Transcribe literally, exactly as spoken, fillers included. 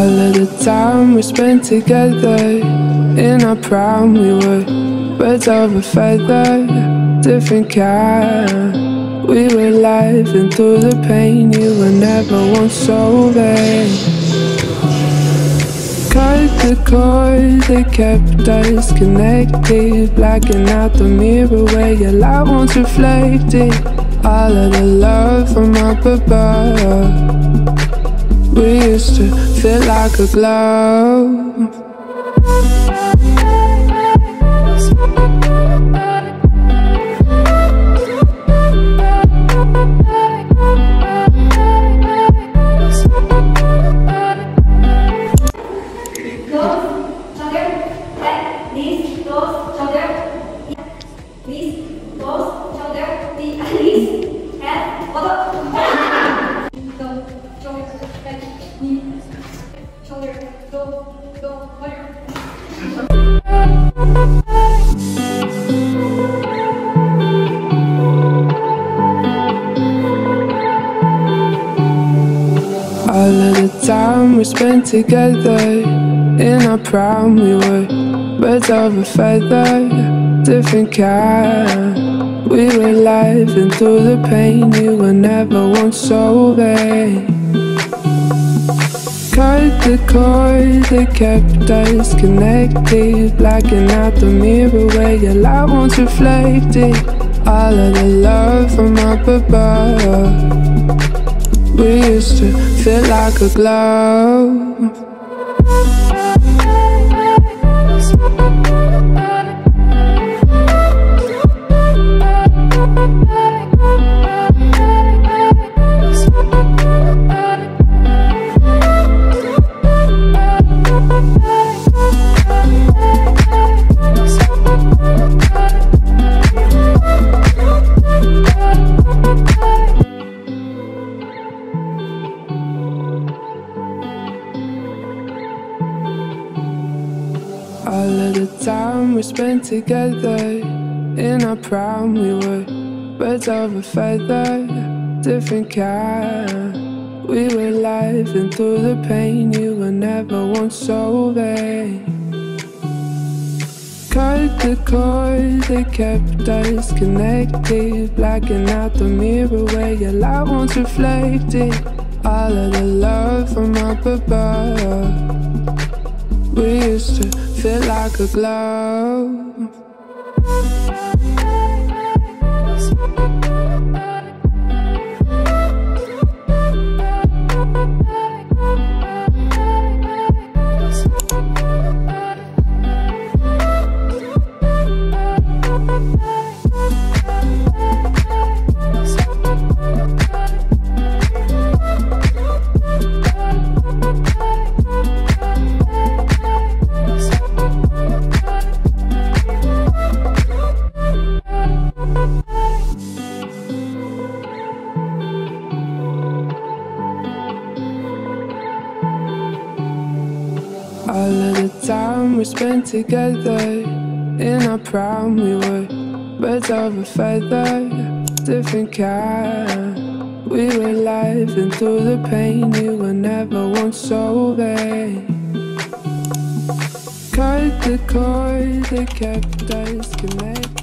All of the time we spent together in our prime, we were birds of a feather, different kind. We were laughing through the pain, you were never once over. Cut the cord that kept us connected, blacking out the mirror where your light once reflected. All of the love from up above, we used to feel like a glove. All of the time we spent together in our prime, we were birds of a feather, different kind. We were laughing through the pain, you were never once sober. Cut the cord that kept us connected, blacking out the mirror where your light once reflected. All of the love from up above, we used to feel like a glove. All of the time we spent together in our prime, we were birds of a feather, different kind. We were laughing through the pain, you were never once sober. Cut the cord that kept us connected, blacking out the mirror where your light once reflected. All of the love from up above, we used to feel like a glove. All of the time we spent together in our prime, we were birds of a feather, different kind. We were laughing through the pain, you were never once sober. Cut the cord that kept us connected.